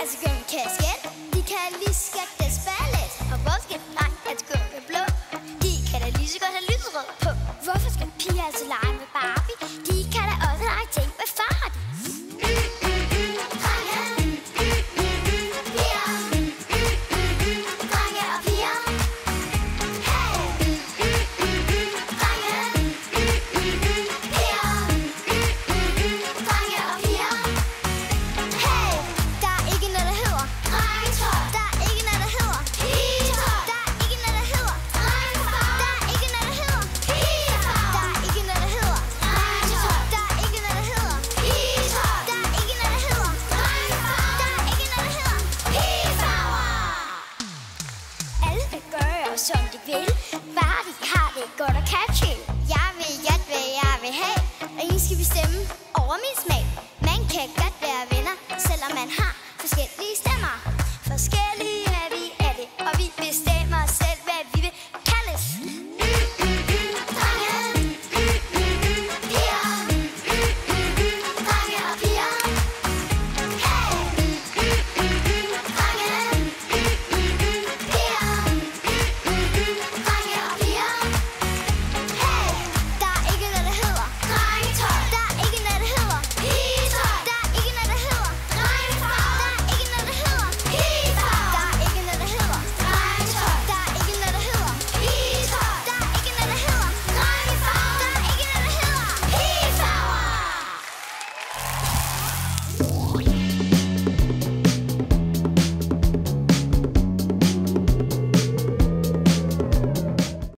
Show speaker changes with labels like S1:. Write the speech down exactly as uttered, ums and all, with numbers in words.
S1: så gå med kasket. De kan lige skægge deres ballet. Og vores skal dreng at gå med blå. De kan da lige så godt have lyserød på. Hvorfor skal piger altså lege med Barbie? De kan da også lege ting med far. Som de vil, bare de har det godt og catchy. Jeg vil godt, hvad jeg vil have, og ingen skal bestemme over min smag. Man kan godt være venner, selvom man har forskellige stemmer. Forskellige